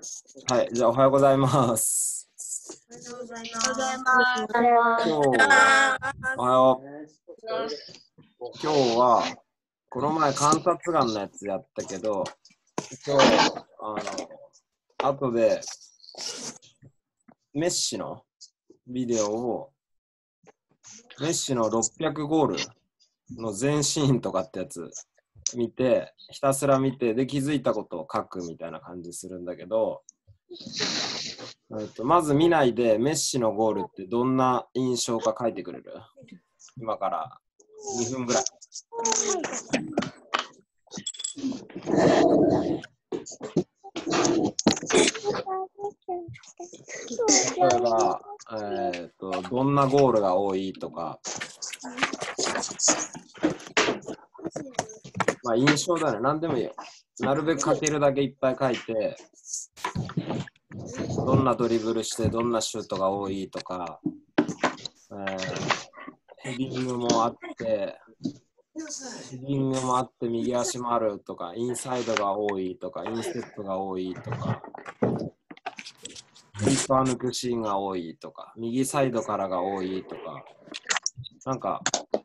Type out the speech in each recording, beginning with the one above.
はい、じゃあおはようございます。 おはようございます。 今日は、おはよう。今日は、この前観察眼のやつやったけど、今日、後で、メッシのビデオを、メッシの600ゴールの全シーンとかってやつ見て、ひたすら見て、で気づいたことを書くみたいな感じするんだけど、まず見ないでメッシのゴールってどんな印象か書いてくれる？今から2分ぐらい。例えば、どんなゴールが多いとか、まあ印象だね。何でもいいよ。なるべく書けるだけいっぱい書いて、どんなドリブルしてどんなシュートが多いとか、ヘディングもあって右足もあるとか、インサイドが多いとか、インステップが多いとか、キーパー抜くシーンが多いとか、右サイドからが多いとか、なんか、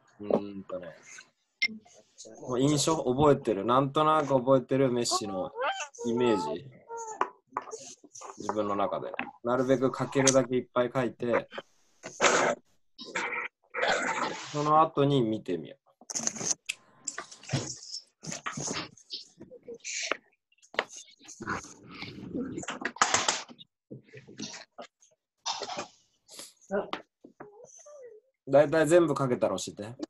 もう印象覚えてる、なんとなく覚えてるメッシのイメージ、自分の中でなるべく書けるだけいっぱい書いて、その後に見てみよう。だいたい全部書けたら教えて。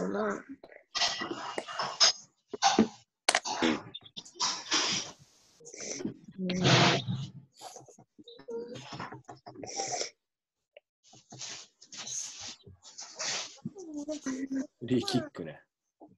フリーキックね。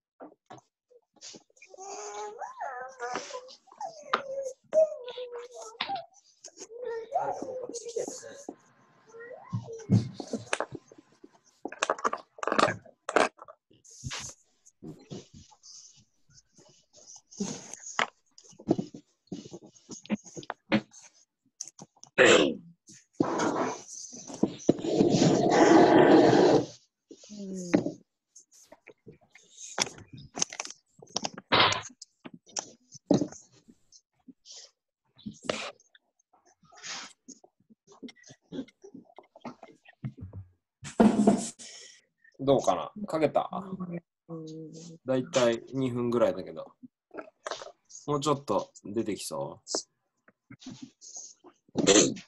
どうかな？書けた？だいたい2分ぐらいだけど、もうちょっと出てきそう？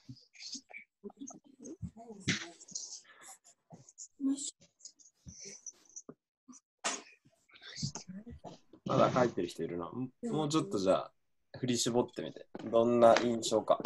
まだ書いてる人いるな。もうちょっとじゃあ振り絞ってみて、どんな印象か。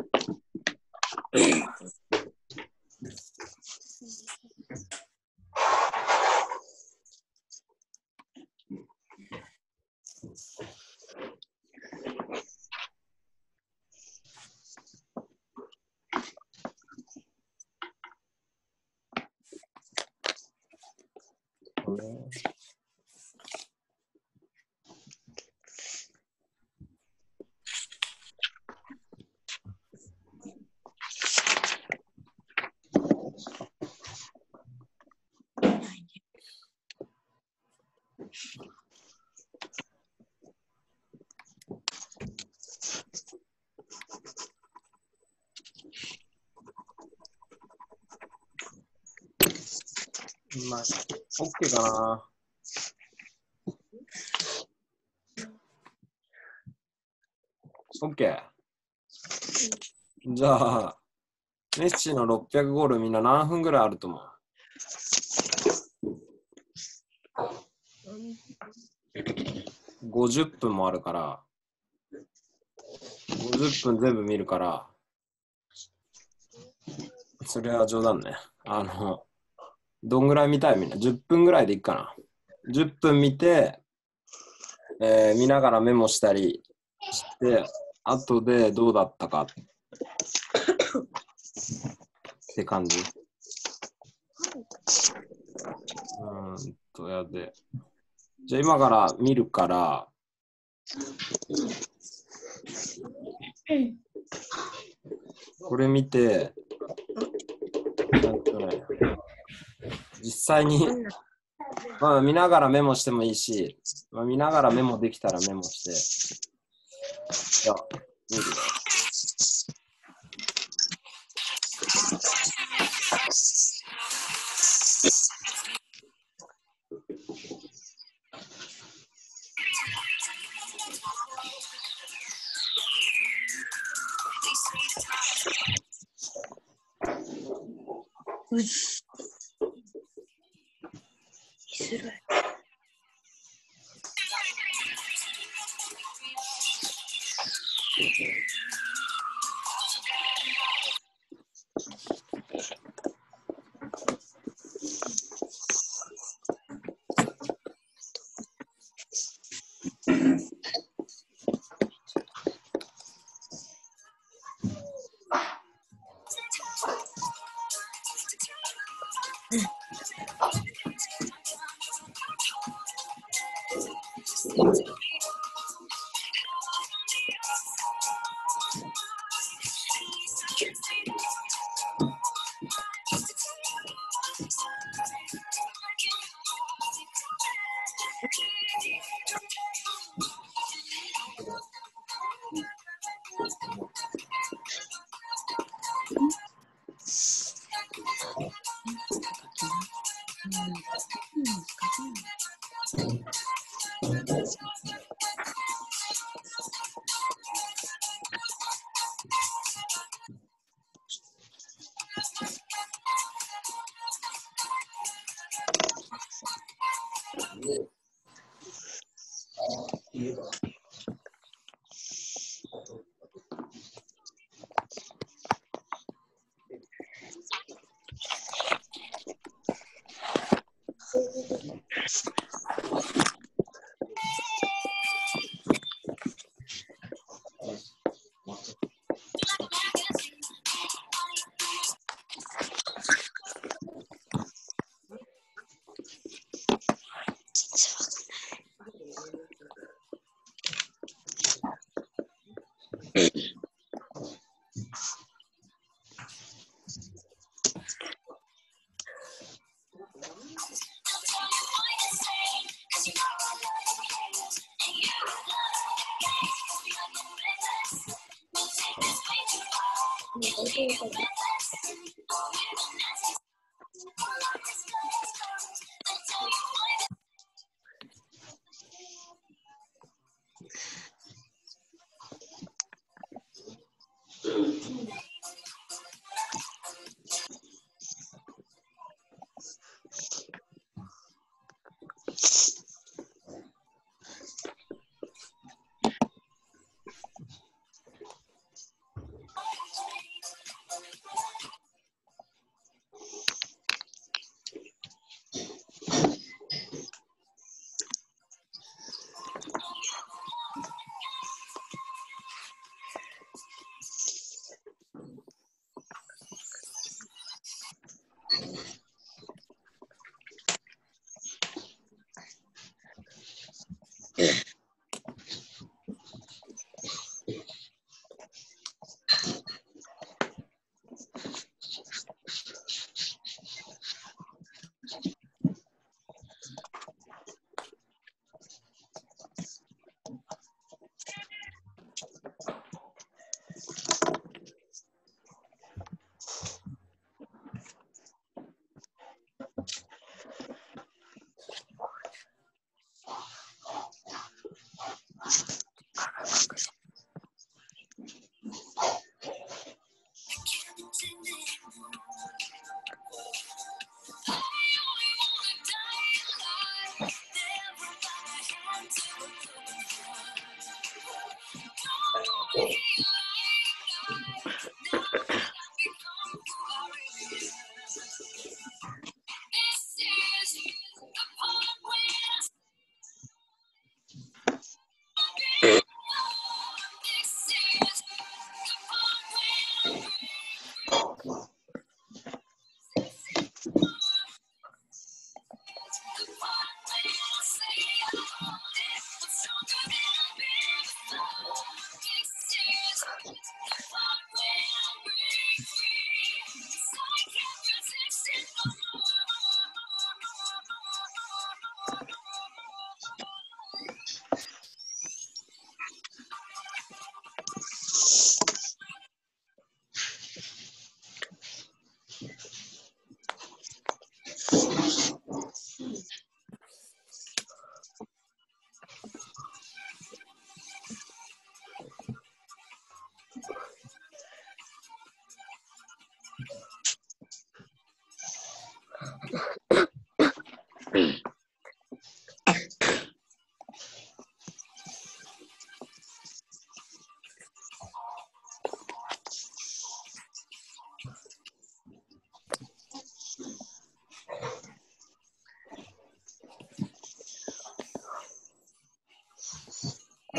まあ、OK かな。OK。じゃあ、メッシの600ゴールみんな何分ぐらいあると思う？50分もあるから、50分全部見るから、それは冗談ね。どんぐらい見たいみんな？10分ぐらいでいいかな。10分見て、見ながらメモしたりして、後でどうだったかって感じ。やで。じゃあ今から見るから、 これ見て、実際に、まあ見ながらメモしてもいいし、まあ、見ながらメモできたらメモして、じゃあ、見るよ。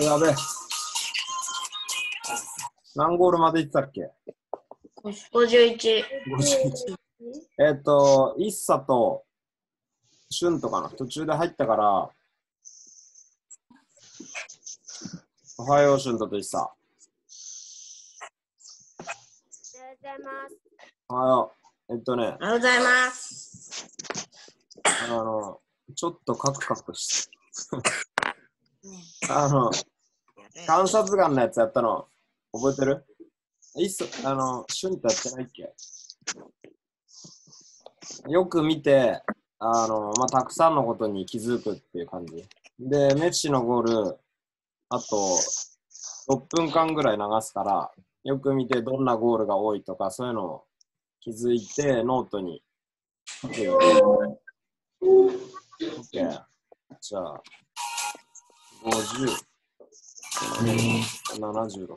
やべえ。何ゴールまで行ったっけ？ 51。 51。イッサとシュンとかな。途中で入ったから、おはよう、シュントとイッサ。おはよう。 おはようございます。 ちょっとカクカクして。観察眼のやつやったの、覚えてる？シュンとやってないっけ？よく見て、たくさんのことに気づくっていう感じ。で、メッシのゴール、あと6分間ぐらい流すから、よく見てどんなゴールが多いとか、そういうのを気づいて、ノートに書くよ。OK。じゃあ、50、76。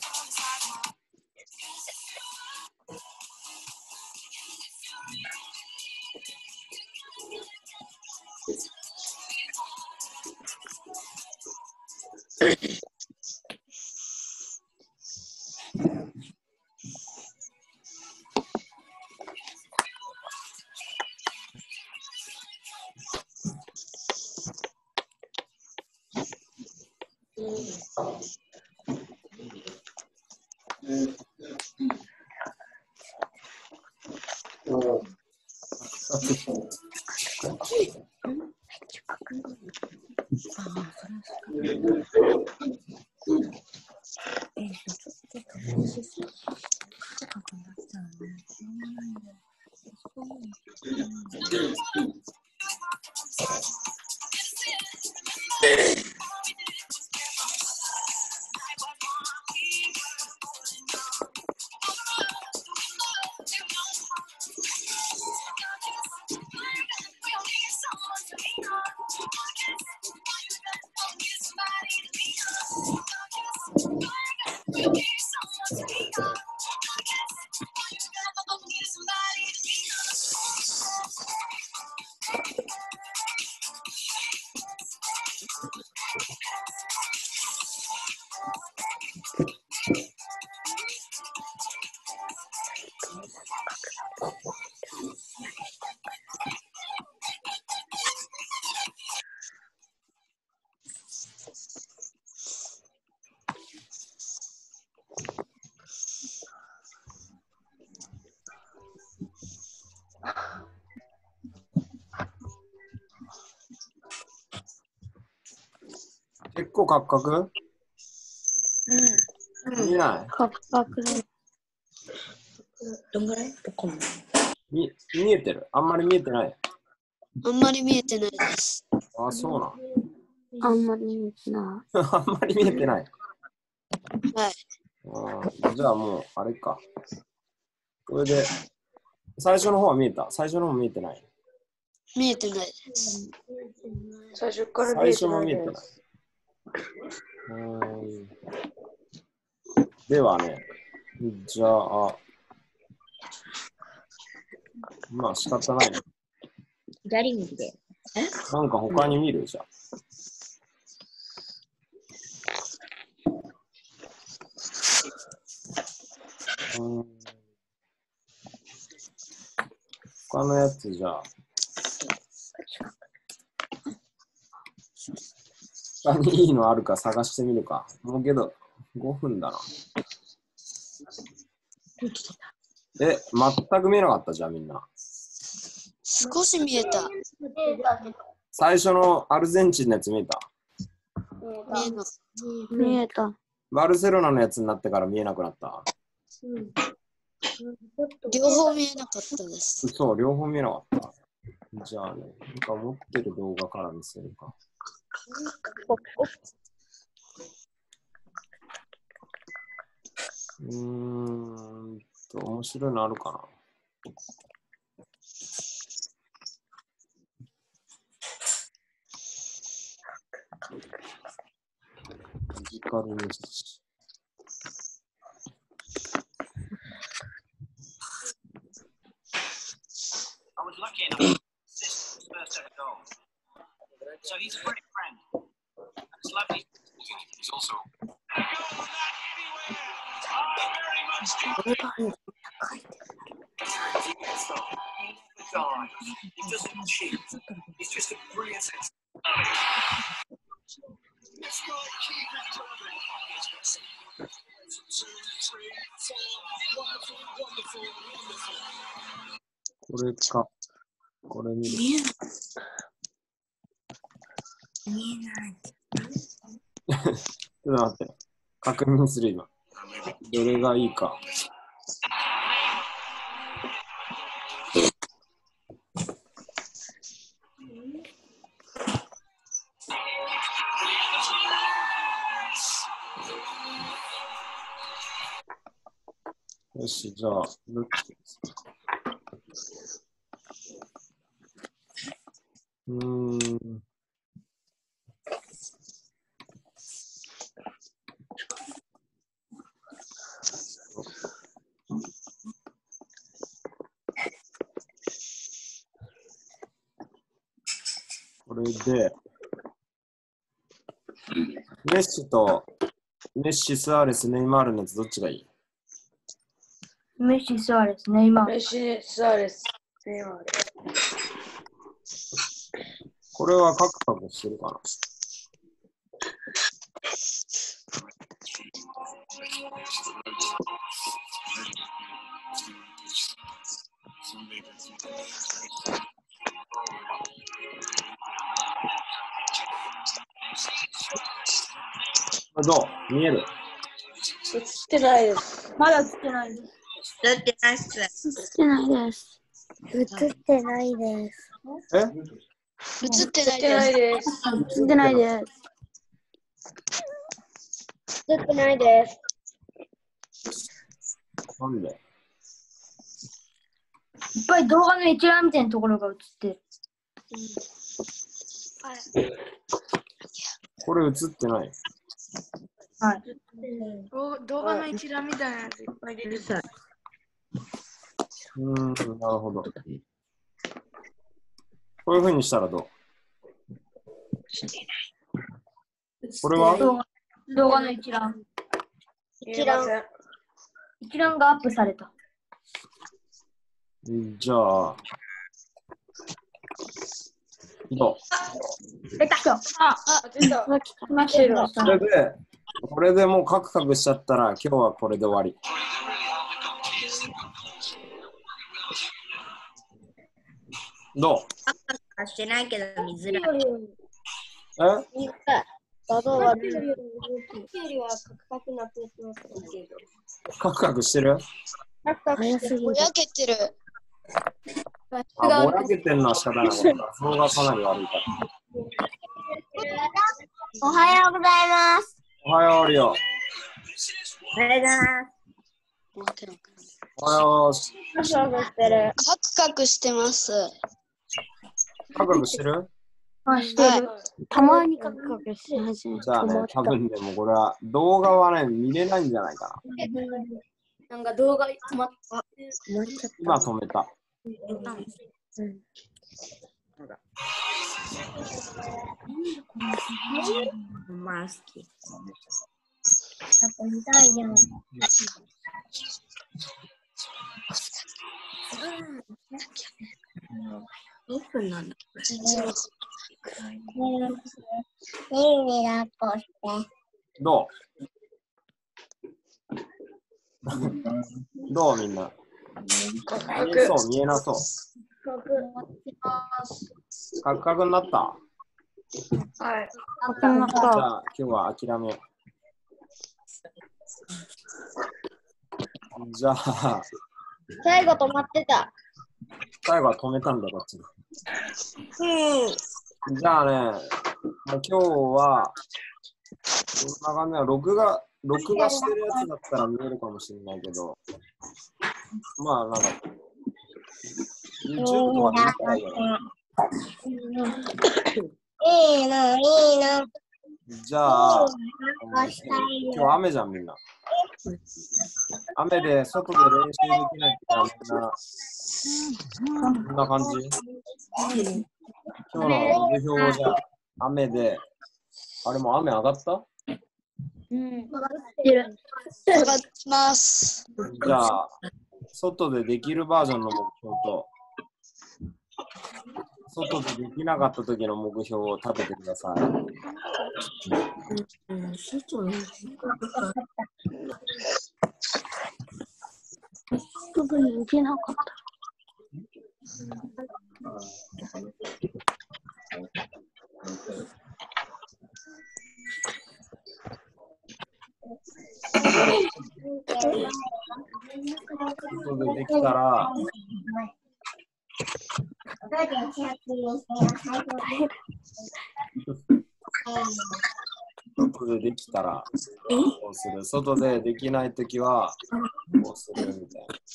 結構カクカク？見えない？ カクカクだ。どんぐらい？ 見えてる？あんまり見えてない？ あんまり見えてないです。 あ、そうなん。 あんまり見えてなあんまり見えてない。 はい。 じゃあもう、あれか。これで、最初の方は見えた？最初の方見えてない？ 見えてないです。 最初から最初も見えてない。ではね、じゃあ、まあ仕方ないね。 左右で。 なんか他に見る？じゃあ。他のやつじゃあ。他にいいのあるか探してみるか。もうけど、5分だな。全く見えなかったじゃん、みんな。 少し見えた。 最初のアルゼンチンのやつ見えた？ 見えた。 バルセロナのやつになってから見えなくなった？ 両方見えなかったです。 そう、両方見えなかった。じゃあね、なんか持ってる動画から見せるか。面白いのあるかな。マジカルメッシ。 I was lucky enough to assist his first ever goal. So he's a great friend. And it's lovely. He's also これか。これ見る。 見えない。 ちょっと待って。確認する今。どれがいいか。よし、じゃあ、どっちですか。これで、メッシとメッシ、スアレス、ネイマールのやつどっちがいい？ メッシ、スアレス、ネイマール。 メッシ、スアレス、ネイマール。 これはカクカクしてるかな？どう？見える？ 映ってないです。 まだ映ってないです。 映ってないっす。 映ってないです。映ってないです。 え？ 映ってない映ってないです。 です。 映ってないです。映ってないです。 なんで？ いっぱい動画の一覧みたいなところが映ってる。 これ映ってない。 はい。 動画の一覧みたいなやついっぱい出てる。 なるほど。こういう風にしたらどう？これは動画の一覧。一覧がアップされた。 じゃあ、どう？ 出た。 出た。 これでもうカクカクしちゃったら今日はこれで終わり。どう？ してないけど見づらい。 画像はよりはカクカクなってますけど。 カクカクしてる？ ぼやけてる。 ぼやけてるのは仕方ない。画像がかなり悪いから。 おはようございます。 おはよう、リオ。 おはようございます。 おはよカクカクしてます。 カクカクしてる？ してる。たまにカクカクし始めた。 じゃあね、多分でもこれは動画はね、見れないんじゃないかな。 なんか動画止まった。 今止めた。 まあ好き。 やっぱ見たいじゃん。 2分なんだ。 どうみんな。見えそう、見えなそう。カクカクになった？ はい。 じゃあ今日は諦めよう。じゃあ最後止まってた。 最後は止めたんだこっち。じゃあね、今日はこんな感じで録画してるやつだったら見えるかもしれないけど、まあなんか YouTube とかで見たらいいよね。 いいの。 じゃあ今日雨じゃんみんな。雨で外で練習できないからみんなこんな感じ。今日の授業じゃ雨で、あれも雨上がった？ うん。わかってる。 わかってます。 じゃあ、外でできるバージョンの目標と、外でできなかった時の目標を立ててください。 外で行けなかった。 外でできたら、外でできたらこうする。外でできないときはこうするみたいな。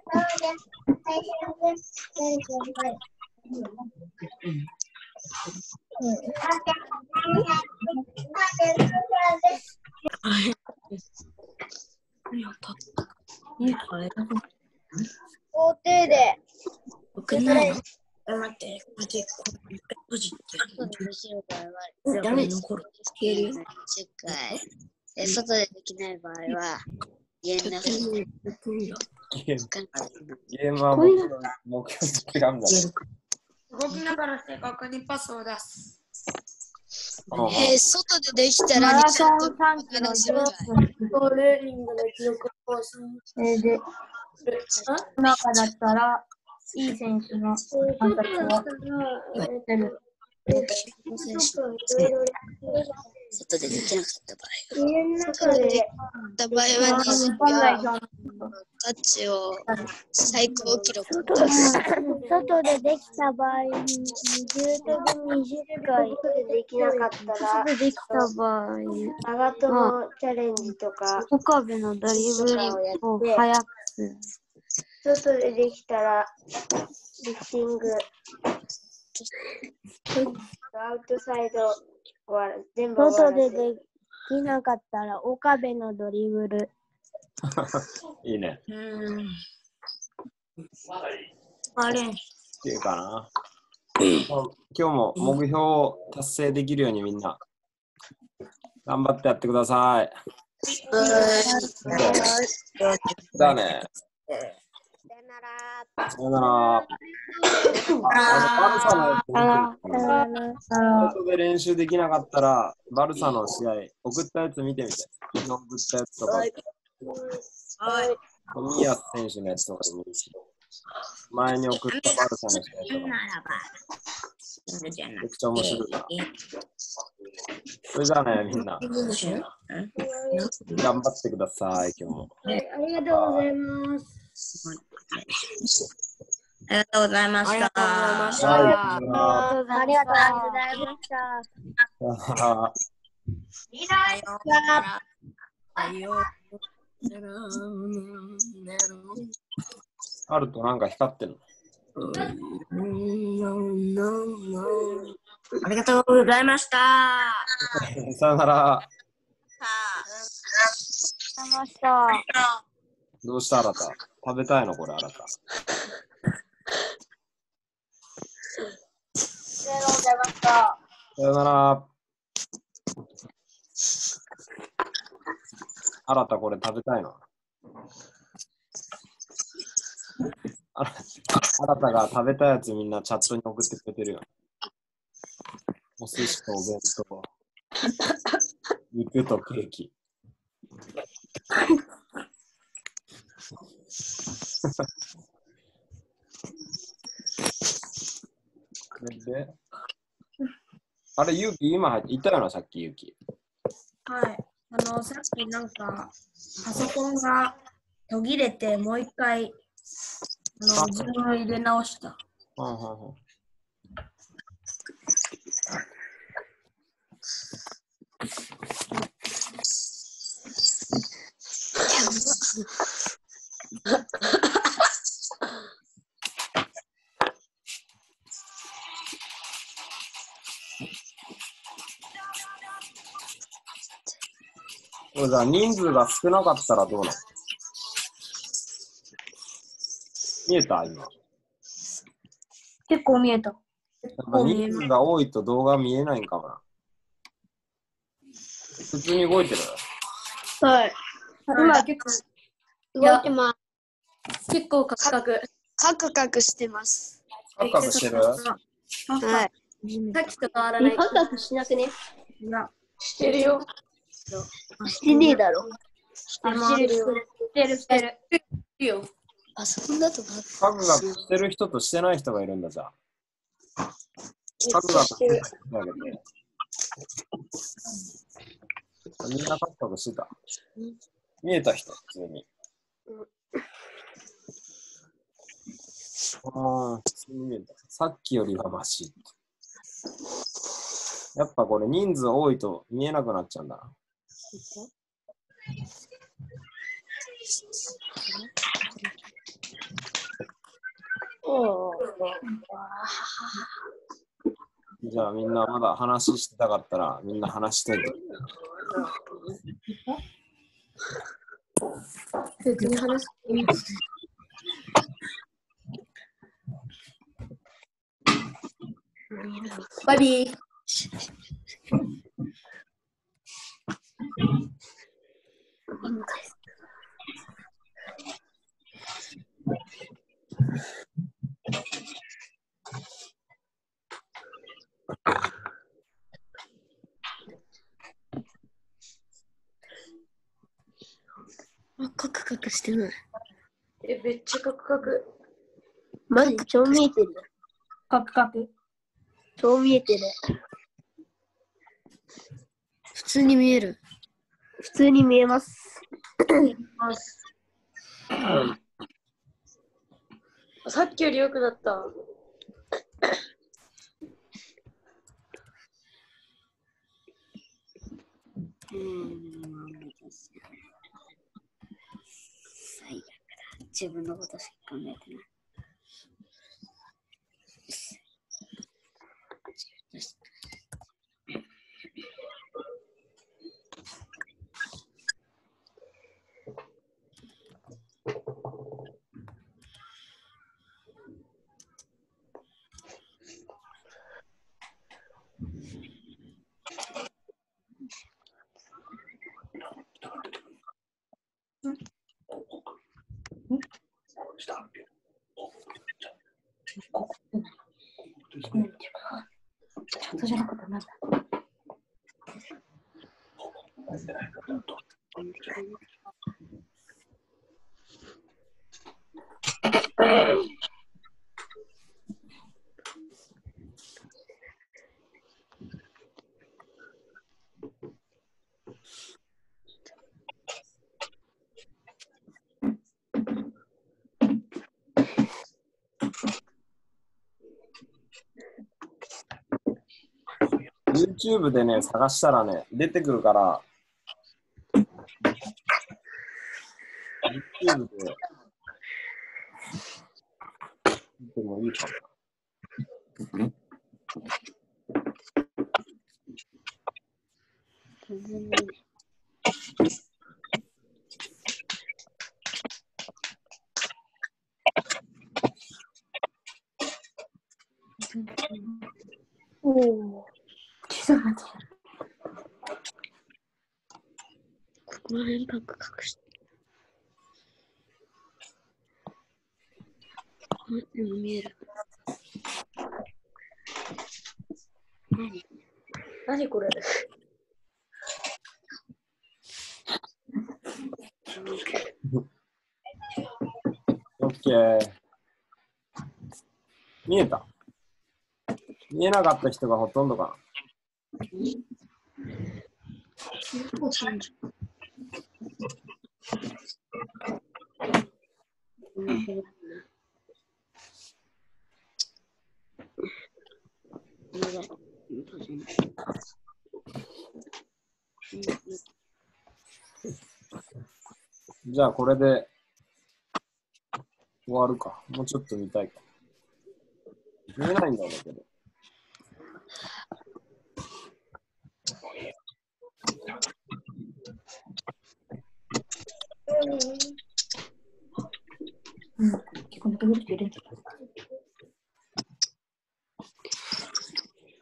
校庭で。 僕ないの？待って、閉じて。誰の頃消えるよ。 外でできない場合は、家の中で。 ゲームは目標違うんだね。 動きながら正確にパスを出す。 外でできたらマラソン3キロ10分トレーニングの記録更新で、中だったらいい選手の観察をしてる。 外でできなかった場合。家の中でできた場合は日本代表のタッチを最高記録を出す。 外でできた場合、20度で20回できなかったら、 外できた場合、 長友チャレンジとか、 岡部のドリブルを速くする。 外でできたら、リフティング、アウトサイドは全部外でできなかったら、岡部のドリブル。 いいね。 あれ。 っていうかな。今日も目標を達成できるようにみんな頑張ってやってください。じゃあね。さよなら。バルサのやつ外で練習できなかったら、バルサの試合送ったやつ見てみて。昨日送ったやつとか。ミヤス選手のやつとかでもいいし。前に送ったバルサの試合とか。めちゃくちゃ面白いな。それじゃあね、みんな。頑張ってください、今日も。 ありがとうございます。 ありがとうございました。 ありがとうございました。 あるとなんか光ってるの。 ありがとうございました。 さよなら。どうしたあらた？食べたいのこれあらた。さよなら。あらたこれ食べたいの？あらたが食べたやつみんなチャットに送ってくれてるよ。お寿司とお弁当、肉とケーキ。であれ、ゆうき今入っていたよな、さっきゆうき。 はい。さっきなんか、パソコンが途切れて、もう一回、自分を入れ直した。 これじゃあ人数が少なかったらどうなの？見えた今。 結構見えた。 人数が多いと動画見えないんかもな。普通に動いてる。 はい。今結構、 動いてます。 結構カクカク。 カクカクしてます。 カクカクしてる？ はい。 さっきと変わらない。 カクカクしなくね？ いや、してるよ。 してねえだろ。 してるよ。してる。いいよ。 あ、そんだとカクカクしてる人としてない人がいるんだじゃあ。カクカクしてる人あげて。みんなカクカクしてた。見えた人、普通に。普通に見えた。さっきよりはマシ。やっぱこれ人数多いと見えなくなっちゃうんだな。じゃあみんなまだ話してたかったらみんな話してる。 別に話していいです。バイビー。 カクカクしてない。 めっちゃカクカク。 マジ超見えてる。 カクカク。 超見えてる。普通に見える。普通に見えます。 さっきより良くなった。 最悪だ。自分のことしか考えてない。 YouTube でね、探したらね、出てくるから、YouTube で見てもいいかも。 おお。ちょっと待って。 ここら辺カクカクして。でも見える。 何これ。 オッケー。見えた？見えなかった人がほとんどかな。じゃあこれで終わるか。もうちょっと見たいか。見えないんだけど。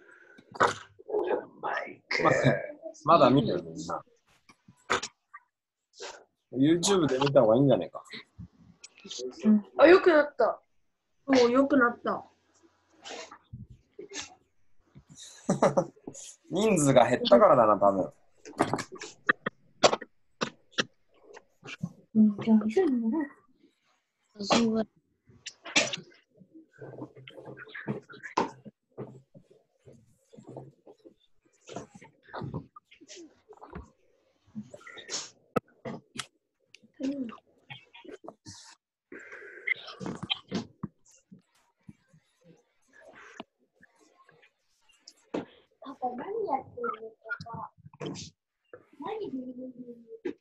まだ見てるみんな。 YouTube で見た方がいいんじゃねえか。 あ、よくなった。 もう良くなった。 人数が減ったからだな、多分。 じゃあ、急いでね。パパ、何やってるのパパ。何ビリビリビリ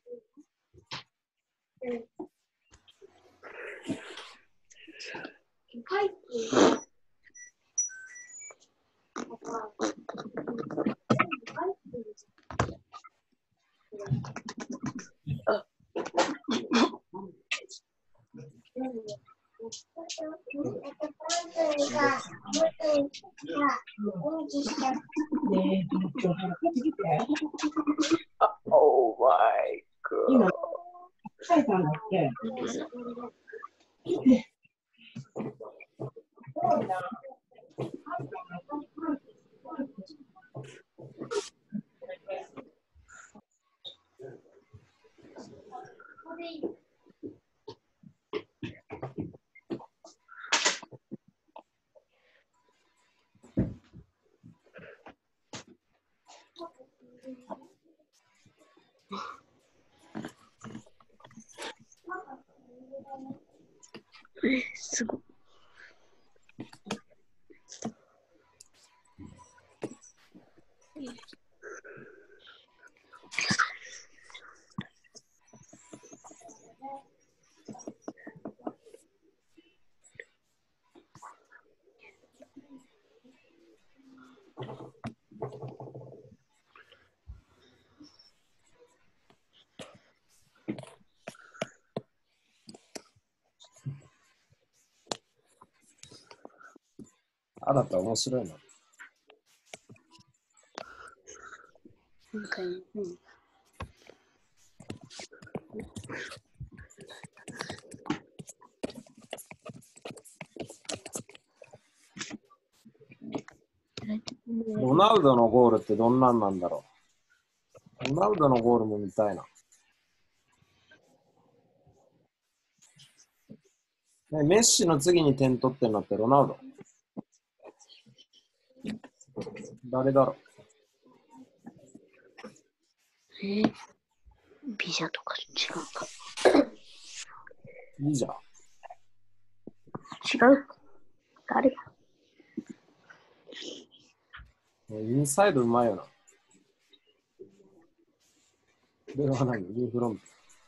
入ってる。パパ。入ってる。 Oh my god. すごい。 あだったら面白いな。 なんか、 ロナウドのゴールってどんなんなんだろう。ロナウドのゴールも見たいな。ね、メッシの次に点取ってんのってロナウド。誰だろビザとか違うか。 う。いいじゃん。 違う。誰だ。 インサイドうまいよな。これは何？リーフロント。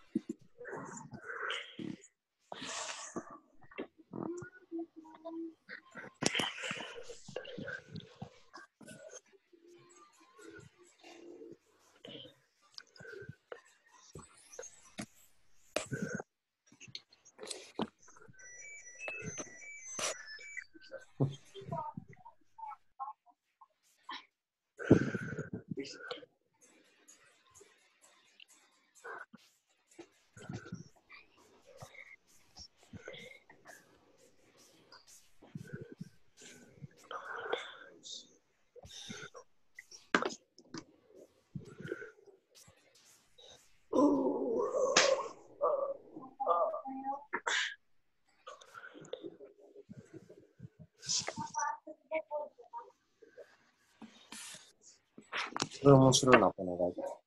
これ面白いな、この画像。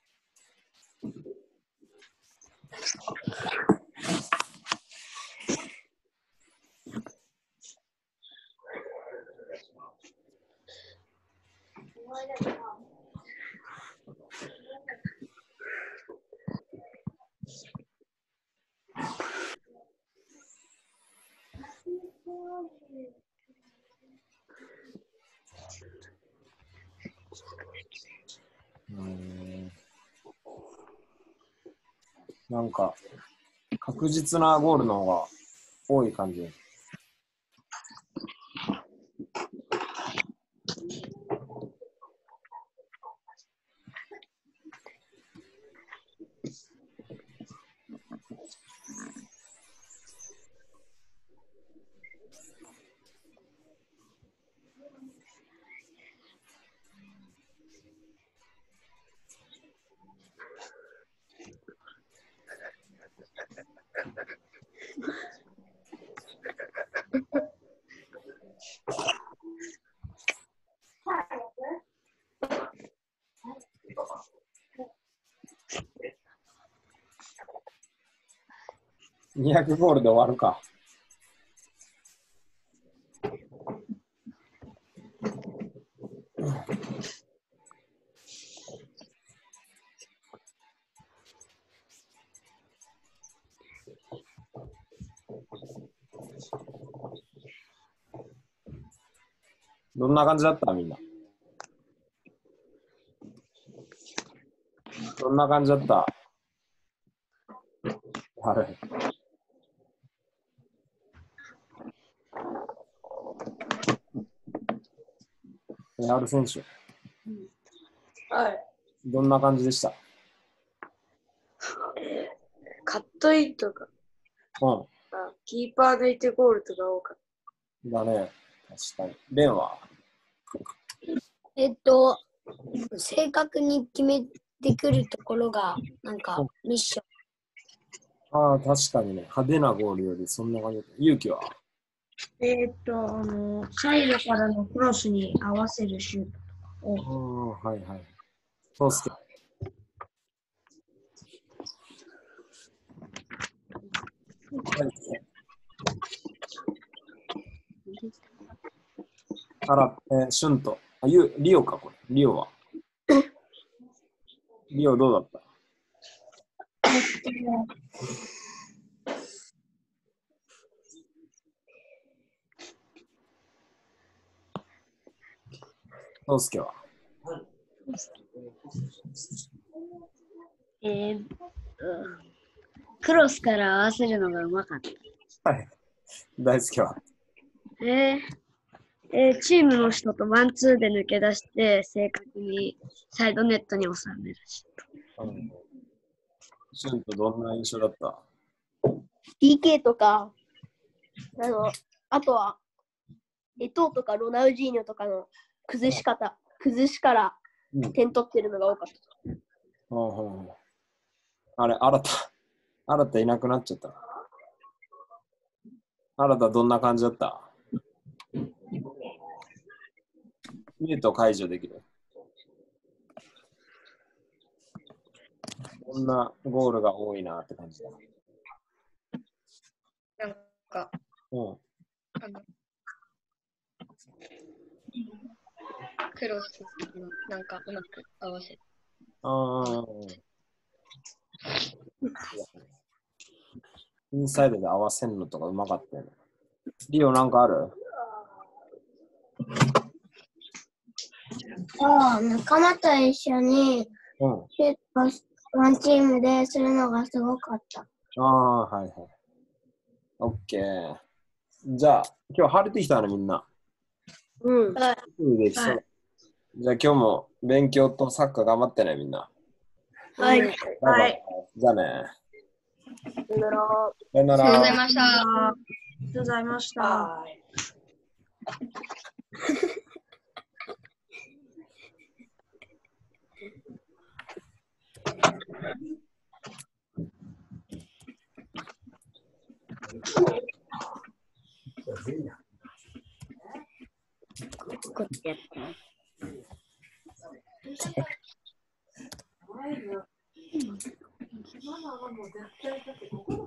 なんか、確実なゴールの方が多い感じ。 200ゴールで終わるか。どんな感じだったみんな。どんな感じだったあれ。R 選手。 はい。 どんな感じでした？ カットインとか、キーパー抜いてゴールとか多かっだね。確かに。レンは正確に決めてくるところが、なんか、ミッション。 ああ、確かにね。派手なゴールよりそんな感じだった。勇気はサイドからのクロスに合わせるシュートを。 はいはい。そうっすけど。シュンと。リオか、これ。リオは。リオどうだった？そうすけは。 クロスから合わせるのがうまかった。 はい。大好きは。 チームの人とワンツーで抜け出して正確にサイドネットに収めるし。 シュンとどんな印象だった？ PK とか、あとは、エトーとかロナウジーニョとかの崩しから点取ってるのが多かった。 あれ、新たいなくなっちゃった。新たどんな感じだった？ミュート解除できる。こんなゴールが多いなって感じだ。 なんか、クロスのなんかうまく合わせる。 インサイドで合わせるのとかうまかったよね。リオなんかある？ 仲間と一緒にシュートワンチームでするのがすごかった。 はいはい。オッケー。じゃあ、今日晴れてきたね、みんな。できそう。じゃあ今日も勉強とサッカー頑張ってね、みんな。 はい。 はい。じゃあね。 さよなら。 さよなら。 ありがとうございました。 ありがとうございました。 こってやった。ママがもう絶対だってここ